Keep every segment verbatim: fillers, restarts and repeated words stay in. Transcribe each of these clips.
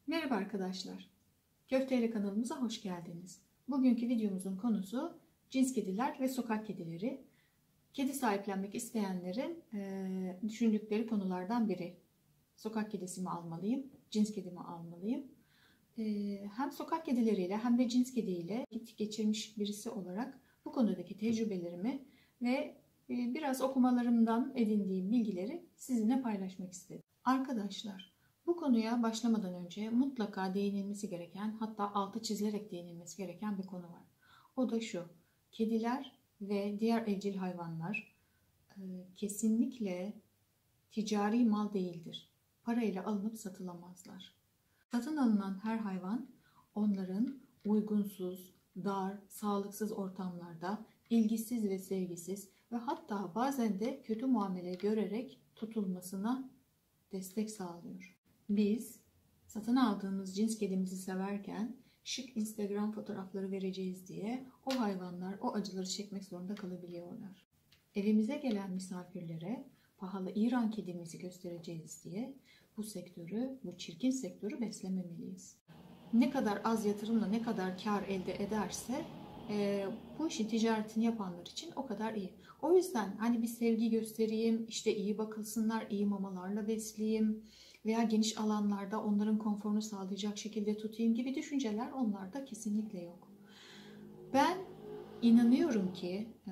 Merhaba arkadaşlar. Köfteyle kanalımıza hoş geldiniz. Bugünkü videomuzun konusu cins kediler ve sokak kedileri. Kedi sahiplenmek isteyenlerin e, düşündükleri konulardan biri. Sokak kedisi mi almalıyım, cins kedi mi almalıyım? E, hem sokak kedileriyle hem de cins kediyle vakit geçirmiş birisi olarak bu konudaki tecrübelerimi ve e, biraz okumalarımdan edindiğim bilgileri sizinle paylaşmak istedim. Arkadaşlar, bu konuya başlamadan önce mutlaka değinilmesi gereken, hatta altı çizilerek değinilmesi gereken bir konu var. O da şu: kediler ve diğer evcil hayvanlar e, kesinlikle ticari mal değildir. Parayla alınıp satılamazlar. Satın alınan her hayvan onların uygunsuz, dar, sağlıksız ortamlarda ilgisiz ve sevgisiz ve hatta bazen de kötü muamele görerek tutulmasına destek sağlıyor. Biz satın aldığımız cins kedimizi severken şık Instagram fotoğrafları vereceğiz diye o hayvanlar o acıları çekmek zorunda kalabiliyorlar. Evimize gelen misafirlere pahalı İran kedimizi göstereceğiz diye bu sektörü, bu çirkin sektörü beslememeliyiz. Ne kadar az yatırımla ne kadar kar elde ederse e, bu işin ticaretini yapanlar için o kadar iyi. O yüzden hani bir sevgi göstereyim, işte iyi bakılsınlar, iyi mamalarla besleyeyim veya geniş alanlarda onların konforunu sağlayacak şekilde tutayım gibi düşünceler onlarda kesinlikle yok. Ben inanıyorum ki e,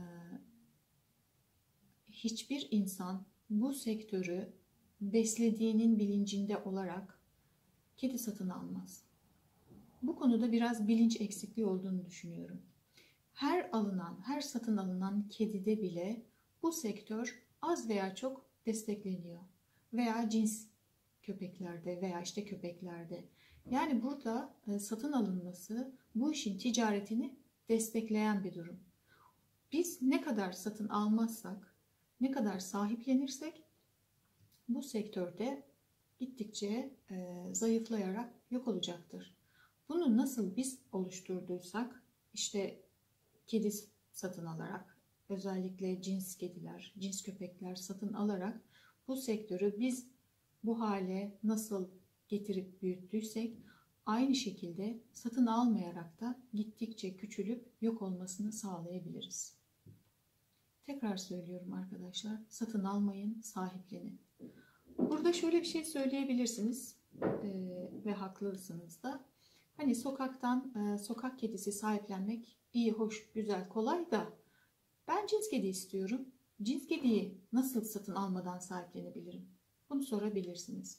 hiçbir insan bu sektörü beslediğinin bilincinde olarak kedi satın almaz. Bu konuda biraz bilinç eksikliği olduğunu düşünüyorum. Her alınan, her satın alınan kedide bile bu sektör az veya çok destekleniyor. Veya cins köpeklerde veya işte köpeklerde. Yani burada satın alınması bu işin ticaretini destekleyen bir durum. Biz ne kadar satın almazsak, ne kadar sahiplenirsek bu sektörde gittikçe e, zayıflayarak yok olacaktır. Bunu nasıl biz oluşturduysak, işte kedi satın alarak, özellikle cins kediler, cins köpekler satın alarak bu sektörü biz bu hale nasıl getirip büyüttüysek, aynı şekilde satın almayarak da gittikçe küçülüp yok olmasını sağlayabiliriz. Tekrar söylüyorum arkadaşlar, satın almayın, sahiplenin. Burada şöyle bir şey söyleyebilirsiniz e, ve haklısınız da. Hani sokaktan e, sokak kedisi sahiplenmek iyi, hoş, güzel, kolay da ben cins kedi istiyorum. Cins kediyi nasıl satın almadan sahiplenebilirim? Bunu sorabilirsiniz.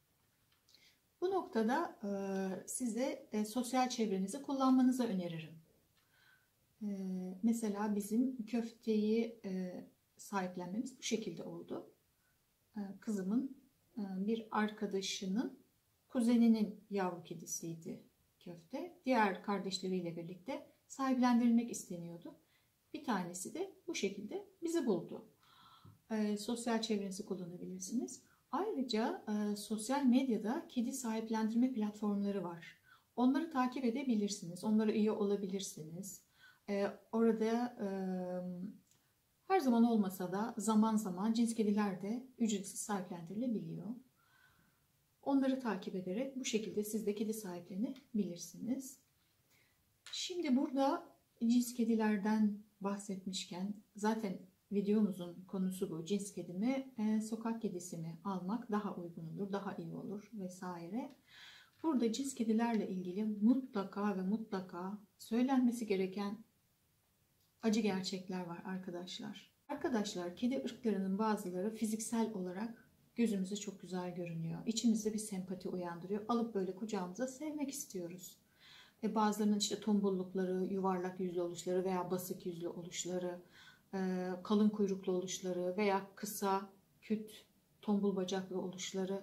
Bu noktada e, size e, sosyal çevrenizi kullanmanızı öneririm. E, mesela bizim köfteyi e, sahiplenmemiz bu şekilde oldu. E, kızımın e, bir arkadaşının kuzeninin yavru kedisiydi köfte. Diğer kardeşleriyle birlikte sahiplendirilmek isteniyordu. Bir tanesi de bu şekilde bizi buldu. E, sosyal çevrenizi kullanabilirsiniz. Ayrıca e, sosyal medyada kedi sahiplendirme platformları var. Onları takip edebilirsiniz. Onlara üye olabilirsiniz. E, orada e, her zaman olmasa da zaman zaman cins kediler de ücretsiz sahiplendirilebiliyor. Onları takip ederek bu şekilde siz de kedi sahiplenebilirsiniz. Şimdi burada cins kedilerden bahsetmişken, zaten videomuzun konusu bu. Cins kedi mi, e, sokak kedisi mi almak daha uygun olur, daha iyi olur vesaire. Burada cins kedilerle ilgili mutlaka ve mutlaka söylenmesi gereken acı gerçekler var arkadaşlar. Arkadaşlar, kedi ırklarının bazıları fiziksel olarak gözümüze çok güzel görünüyor. İçimizde bir sempati uyandırıyor. Alıp böyle kucağımıza sevmek istiyoruz. Ve bazılarının işte tombullukları, yuvarlak yüzlü oluşları veya basık yüzlü oluşları, kalın kuyruklu oluşları veya kısa, küt, tombul bacaklı oluşları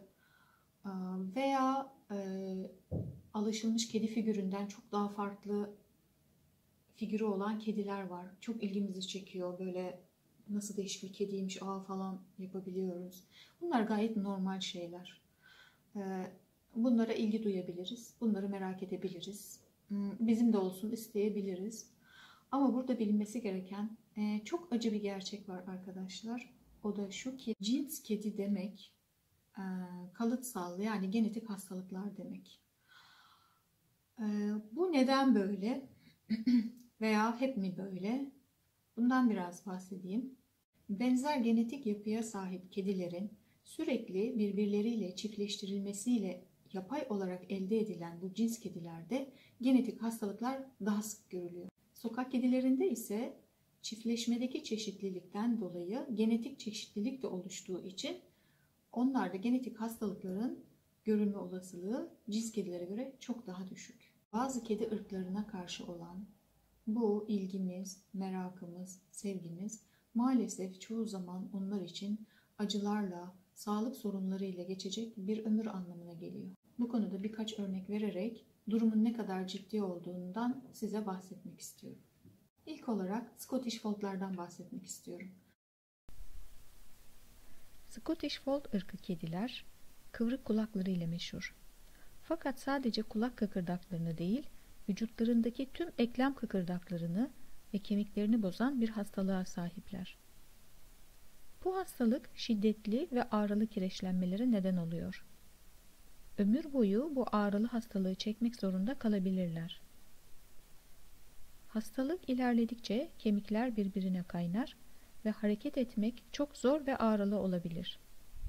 veya alışılmış kedi figüründen çok daha farklı figürü olan kediler var. Çok ilgimizi çekiyor. Böyle nasıl değişik bir kediymiş, ağ falan yapabiliyoruz. Bunlar gayet normal şeyler. Bunlara ilgi duyabiliriz. Bunları merak edebiliriz. Bizim de olsun isteyebiliriz. Ama burada bilinmesi gereken çok acı bir gerçek var arkadaşlar. O da şu ki cins kedi demek e, kalıtsal yani genetik hastalıklar demek. E, bu neden böyle veya hep mi böyle? Bundan biraz bahsedeyim. Benzer genetik yapıya sahip kedilerin sürekli birbirleriyle çiftleştirilmesiyle yapay olarak elde edilen bu cins kedilerde genetik hastalıklar daha sık görülüyor. Sokak kedilerinde ise çiftleşmedeki çeşitlilikten dolayı genetik çeşitlilik de oluştuğu için onlarda genetik hastalıkların görülme olasılığı cins kedilere göre çok daha düşük. Bazı kedi ırklarına karşı olan bu ilgimiz, merakımız, sevgimiz maalesef çoğu zaman onlar için acılarla, sağlık sorunlarıyla geçecek bir ömür anlamına geliyor. Bu konuda birkaç örnek vererek durumun ne kadar ciddi olduğundan size bahsetmek istiyorum. İlk olarak Scottish Fold'lardan bahsetmek istiyorum. Scottish Fold ırkı kediler kıvrık kulakları ile meşhur. Fakat sadece kulak kıkırdaklarını değil, vücutlarındaki tüm eklem kıkırdaklarını ve kemiklerini bozan bir hastalığa sahipler. Bu hastalık şiddetli ve ağrılı kireçlenmelere neden oluyor. Ömür boyu bu ağrılı hastalığı çekmek zorunda kalabilirler. Hastalık ilerledikçe kemikler birbirine kaynar ve hareket etmek çok zor ve ağrılı olabilir.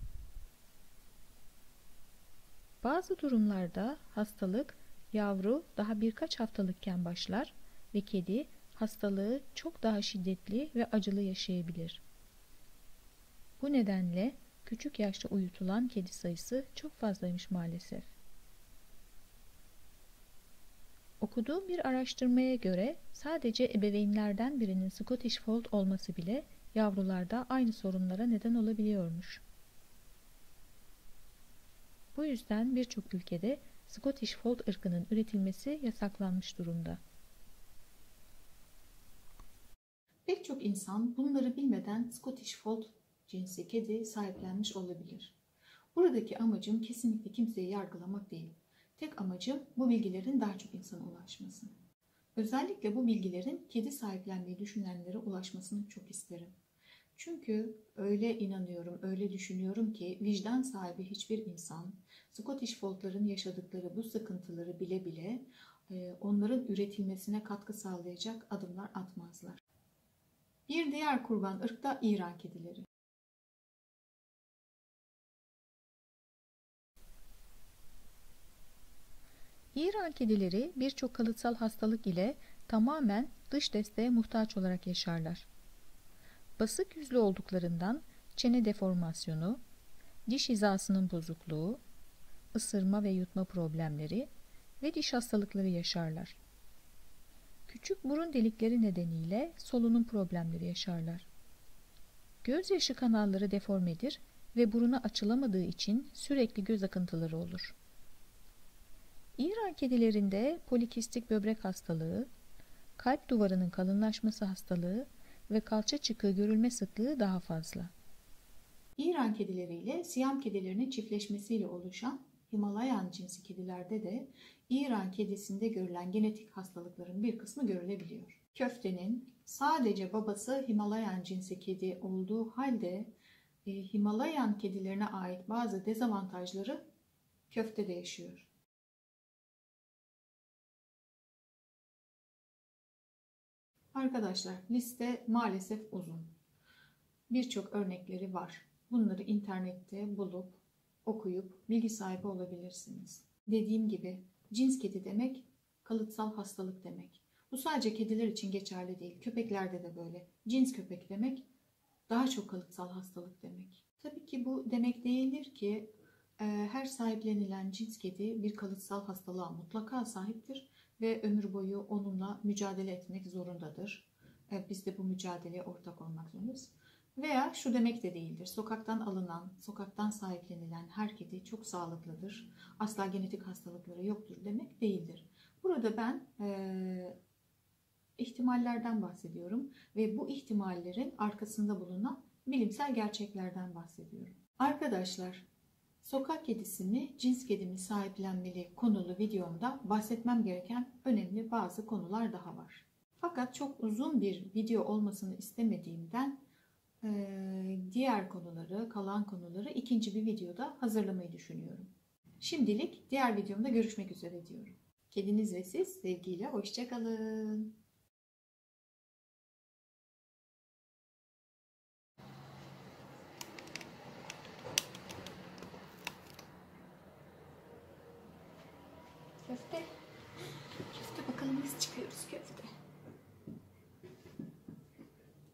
Bazı durumlarda hastalık yavru daha birkaç haftalıkken başlar ve kedi hastalığı çok daha şiddetli ve acılı yaşayabilir. Bu nedenle küçük yaşta uyutulan kedi sayısı çok fazlaymış maalesef. Okuduğum bir araştırmaya göre sadece ebeveynlerden birinin Scottish Fold olması bile yavrularda aynı sorunlara neden olabiliyormuş. Bu yüzden birçok ülkede Scottish Fold ırkının üretilmesi yasaklanmış durumda. Pek çok insan bunları bilmeden Scottish Fold cinsi kedi sahiplenmiş olabilir. Buradaki amacım kesinlikle kimseyi yargılamak değil. Tek amacım bu bilgilerin daha çok insana ulaşması. Özellikle bu bilgilerin kedi sahiplenmeyi düşünenlere ulaşmasını çok isterim. Çünkü öyle inanıyorum, öyle düşünüyorum ki vicdan sahibi hiçbir insan Scottish Fold'ların yaşadıkları bu sıkıntıları bile bile onların üretilmesine katkı sağlayacak adımlar atmazlar. Bir diğer kurban ırk da İran kedileri. İran kedileri birçok kalıtsal hastalık ile tamamen dış desteğe muhtaç olarak yaşarlar. Basık yüzlü olduklarından çene deformasyonu, diş hizasının bozukluğu, ısırma ve yutma problemleri ve diş hastalıkları yaşarlar. Küçük burun delikleri nedeniyle solunum problemleri yaşarlar. Gözyaşı kanalları deformedir ve burunu açılamadığı için sürekli göz akıntıları olur. İran kedilerinde polikistik böbrek hastalığı, kalp duvarının kalınlaşması hastalığı ve kalça çıkığı görülme sıklığı daha fazla. İran kedileriyle Siyam kedilerinin çiftleşmesiyle oluşan Himalayan cinsi kedilerde de İran kedisinde görülen genetik hastalıkların bir kısmı görülebiliyor. Köftenin sadece babası Himalayan cinsi kedi olduğu halde e, Himalayan kedilerine ait bazı dezavantajları köftede yaşıyor. Arkadaşlar liste maalesef uzun. Birçok örnekleri var. Bunları internette bulup, okuyup bilgi sahibi olabilirsiniz. Dediğim gibi cins kedi demek kalıtsal hastalık demek. Bu sadece kediler için geçerli değil. Köpeklerde de böyle. Cins köpek demek daha çok kalıtsal hastalık demek. Tabii ki bu demek değildir ki her sahiplenilen cins kedi bir kalıtsal hastalığa mutlaka sahiptir ve ömür boyu onunla mücadele etmek zorundadır. Biz de bu mücadeleye ortak olmak zorundayız. Veya şu demek de değildir. Sokaktan alınan, sokaktan sahiplenilen her kedi çok sağlıklıdır. Asla genetik hastalıkları yoktur demek değildir. Burada ben e, ihtimallerden bahsediyorum ve bu ihtimallerin arkasında bulunan bilimsel gerçeklerden bahsediyorum. Arkadaşlar, sokak kedisini cins kedimi sahiplenmeli konulu videomda bahsetmem gereken önemli bazı konular daha var. Fakat çok uzun bir video olmasını istemediğimden Ee, diğer konuları, kalan konuları ikinci bir videoda hazırlamayı düşünüyorum. Şimdilik diğer videomda görüşmek üzere diyorum. Kediniz ve siz sevgiyle hoşça kalın. Köfte. Köfte bakalım nasıl çıkıyoruz köfte.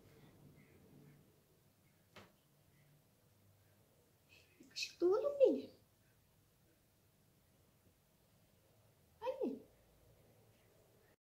Yakışıklı oğlum benim.